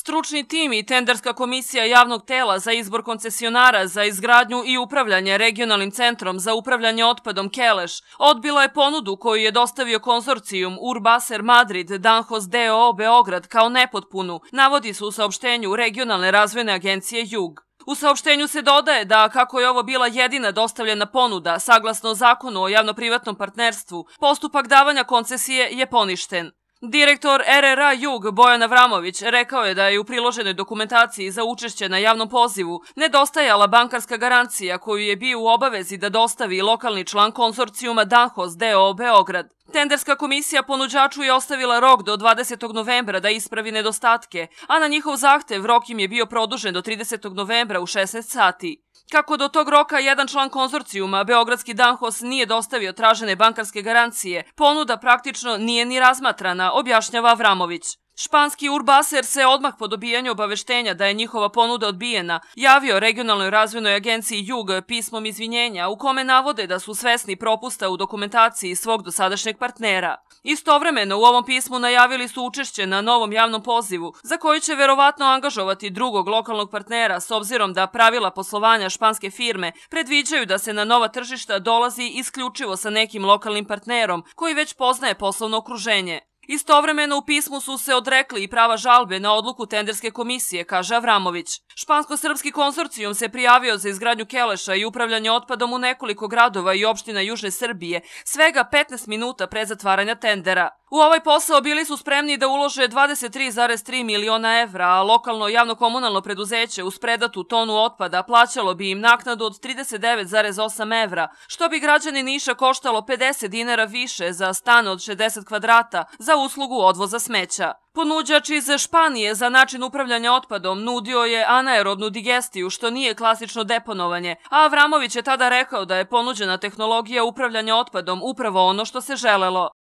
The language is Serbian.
Stručni tim i tenderska komisija javnog tela za izbor koncesionara za izgradnju i upravljanje regionalnim centrom za upravljanje otpadom Keleš odbila je ponudu koju je dostavio konzorcijum Urbaser Madrid Danhos d.o.o. Beograd kao nepotpunu, navodi se u saopštenju Regionalne razvojne agencije Jug. U saopštenju se dodaje da, kako je ovo bila jedina dostavljena ponuda, saglasno Zakonu o javno-privatnom partnerstvu, postupak davanja koncesije je poništen. Direktor RRA Jug Bojan Avramović rekao je da je u priloženoj dokumentaciji za učešće na javnom pozivu nedostajala bankarska garancija koju je bio u obavezi da dostavi lokalni član konzorcijuma Danhos d.o.o. Beograd. Tenderska komisija ponuđaču je ostavila rok do 20. novembra da ispravi nedostatke, a na njihov zahtev rok im je bio produžen do 30. novembra u 16 sati. Kako do tog roka jedan član konzorcijuma, Beogradski Danhos, nije dostavio tražene bankarske garancije, ponuda praktično nije ni razmatrana, objašnjava Avramović. Španski Urbaser se odmah po dobijanju obaveštenja da je njihova ponuda odbijena javio Regionalnoj razvojnoj agenciji Jug pismom izvinjenja u kome navode da su svesni propusta u dokumentaciji svog dosadašnjeg partnera. Istovremeno u ovom pismu najavili su učešće na novom javnom pozivu za koji će verovatno angažovati drugog lokalnog partnera s obzirom da pravila poslovanja španske firme predviđaju da se na nova tržišta dolazi isključivo sa nekim lokalnim partnerom koji već poznaje poslovno okruženje. Istovremeno u pismu su se odrekli i prava žalbe na odluku tenderske komisije, kaže Avramović. Špansko-srpski konzorcijum se prijavio za izgradnju Keleša i upravljanje otpadom u nekoliko gradova i opština Južne Srbije, svega 15 minuta pre zatvaranja tendera. U ovaj posao bili su spremni da ulože 23,3 miliona evra, a lokalno javno-komunalno preduzeće uz predatu tonu otpada plaćalo bi im naknadu od 39,8 evra, što bi građani Niša koštalo 50 dinara više za stan od 60 kvadrata za uslugu odvoza smeća. Ponuđač iz Španije za način upravljanja otpadom nudio je anaerobnu digestiju, što nije klasično deponovanje, a Avramović je tada rekao da je ponuđena tehnologija upravljanja otpadom upravo ono što se želelo.